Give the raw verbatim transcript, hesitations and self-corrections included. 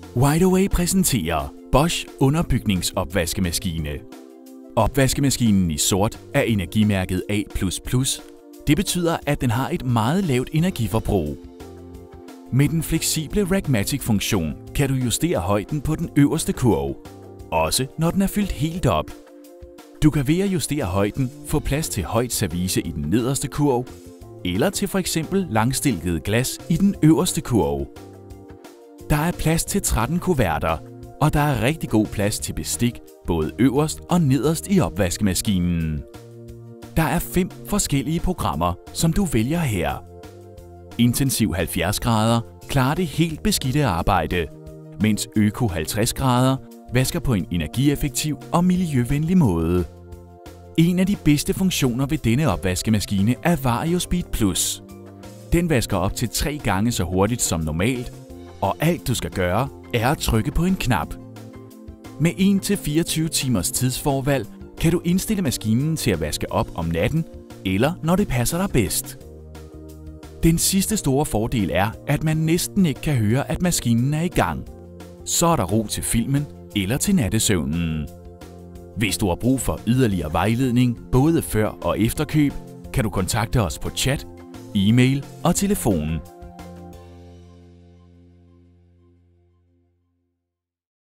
Wideaway præsenterer Bosch underbygningsopvaskemaskine. Opvaskemaskinen i sort er energimærket A plus plus. Det betyder, at den har et meget lavt energiforbrug. Med den fleksible Rackmatic-funktion kan du justere højden på den øverste kurv, også når den er fyldt helt op. Du kan ved at justere højden få plads til højt service i den nederste kurv, eller til f.eks. langstilket glas i den øverste kurv. Der er plads til tretten kuverter, og der er rigtig god plads til bestik, både øverst og nederst i opvaskemaskinen. Der er fem forskellige programmer, som du vælger her. Intensiv halvfjerds grader klarer det helt beskidte arbejde, mens Øko halvtreds grader vasker på en energieffektiv og miljøvenlig måde. En af de bedste funktioner ved denne opvaskemaskine er VarioSpeed Plus. Den vasker op til tre gange så hurtigt som normalt, og alt du skal gøre er at trykke på en knap. Med en til fireogtyve timers tidsforvalg kan du indstille maskinen til at vaske op om natten, eller når det passer dig bedst. Den sidste store fordel er, at man næsten ikke kan høre, at maskinen er i gang. Så er der ro til filmen eller til nattesøvnen. Hvis du har brug for yderligere vejledning, både før og efter køb, kan du kontakte os på chat, e-mail og telefon.